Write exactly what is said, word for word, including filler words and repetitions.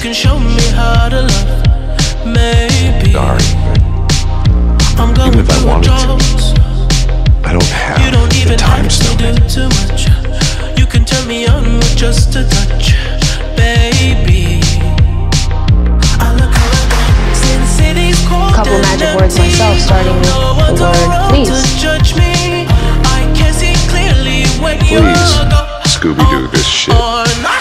can show me how to love. Maybe. Sorry. I'm going Even if I through wanted withdrawals. to, I don't have You don't even the time have to to stone do it. too much. You can turn me on with just a touch, baby. I look around, since city's cold. Couple magic words myself, starting with the word please. Judge me. I can see clearly when Please, you're Scooby-Doo this shit. or not.